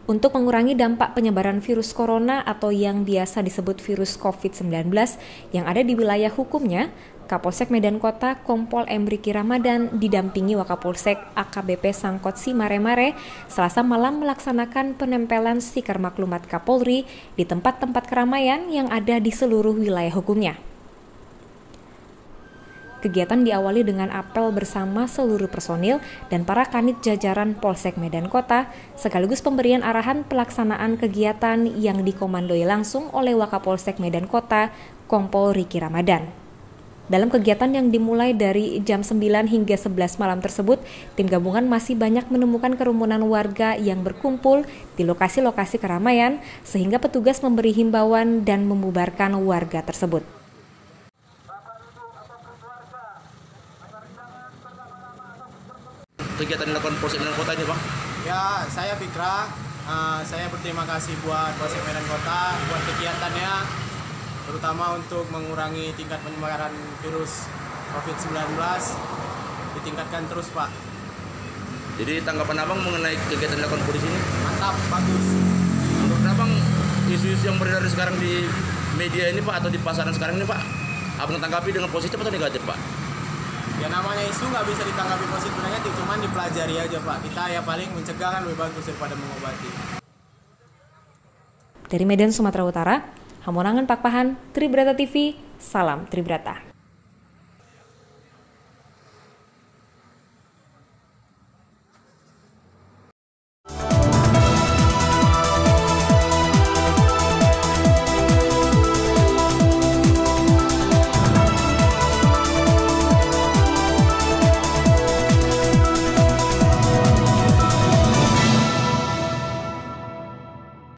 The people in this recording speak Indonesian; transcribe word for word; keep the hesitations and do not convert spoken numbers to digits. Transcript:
Untuk mengurangi dampak penyebaran virus corona atau yang biasa disebut virus covid sembilan belas yang ada di wilayah hukumnya, Kapolsek Medan Kota Kompol M. Riki Ramadan didampingi Wakapolsek A K B P Sangkotsi Mare-Mare Selasa malam melaksanakan penempelan stiker maklumat Kapolri di tempat-tempat keramaian yang ada di seluruh wilayah hukumnya. Kegiatan diawali dengan apel bersama seluruh personil dan para kanit jajaran Polsek Medan Kota, sekaligus pemberian arahan pelaksanaan kegiatan yang dikomandoi langsung oleh Wakapolsek Medan Kota, Kompol Riki Ramadan. Dalam kegiatan yang dimulai dari jam sembilan hingga sebelas malam tersebut, tim gabungan masih banyak menemukan kerumunan warga yang berkumpul di lokasi-lokasi keramaian, sehingga petugas memberi himbauan dan membubarkan warga tersebut. Kegiatan dilakukan Polsek Medan Kota ini, Bang? Ya, saya Fikra. Uh, saya berterima kasih buat Polsek Medan Kota buat kegiatannya, terutama untuk mengurangi tingkat penyebaran virus covid sembilan belas. Ditingkatkan terus, Pak. Jadi tanggapan Abang mengenai kegiatan dilakukan polisi ini? Mantap, bagus. Menurut Abang, isu-isu yang beredar sekarang di media ini, Pak, atau di pasaran sekarang ini, Pak, Abang tanggapi dengan positif atau negatif, Pak? Ya namanya isu nggak bisa ditanggapi positif negatif, cuman dipelajari aja, Pak. Kita ya paling mencegah kan lebih bagus daripada mengobati. Dari Medan, Sumatera Utara, Hamonangan Pakpahan, Tribrata T V, salam Tribrata.